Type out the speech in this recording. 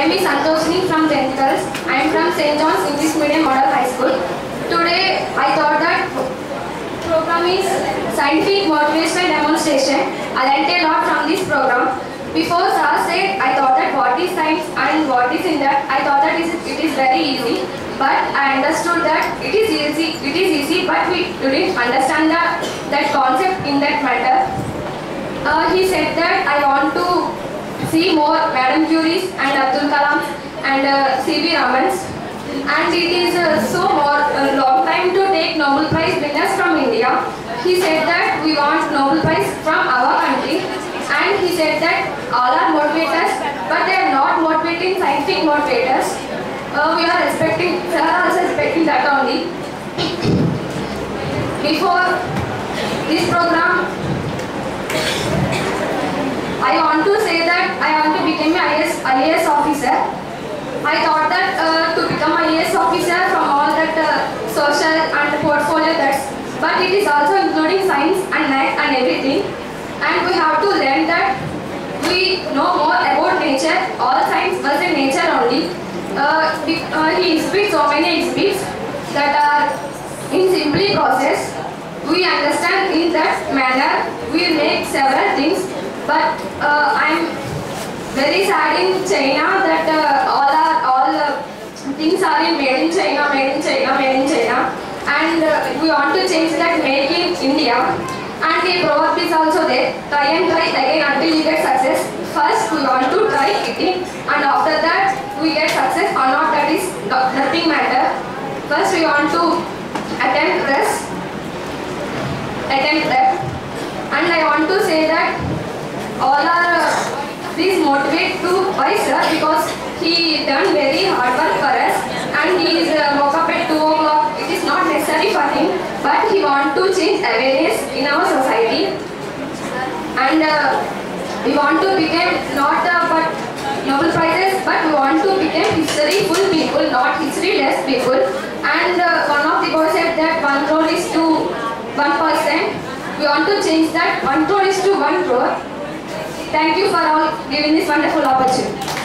name is Santhoshini from 10th Girls. I am from St. John's English Medium Model High School. Today I thought that program is scientific motivational demonstration. I learned a lot from this program. Before sir said, I thought that what is science and what is in that. I thought that it is very easy. But I understood that it is easy, but we didn't understand that concept in that matter. He said that I want to see more Madam Curies and Abdul Kalam and C.V. Ramans, and it is so more long time to take Nobel Prize winners from India. He said that we want Nobel Prize from our country, and he said that all are motivators, but they are not motivating scientific motivators. We are also expecting that only. Before this program, I want to say that I want to become an IAS officer. I thought that to become an IAS officer from all that social and portfolio but it is also including science and math and everything. And we have to learn that we know more about nature. All science was in nature only. He exhibits so many exhibits that are in simply process. We understand in that manner. We make several things. But I'm very sad in China that all things are made in China, and we want to change that make in India. And the proverb is also there: try and try again until you get success. First we want to try it, and after that we get success or not. That is nothing matter. First we want to attempt prep, and I want to say that all are please motivate to why sir, because he done very hard work for us, and he is woke up at 2 o'clock. It is not necessary for him, but he want to change awareness in our society, and we want to become not but Nobel Prizes, but we want to become history-full people, not history-less people. And one of the boys said that 1 crore is to 1%. We want to change that 1 crore is to 1 crore. Thank you for all giving this wonderful opportunity.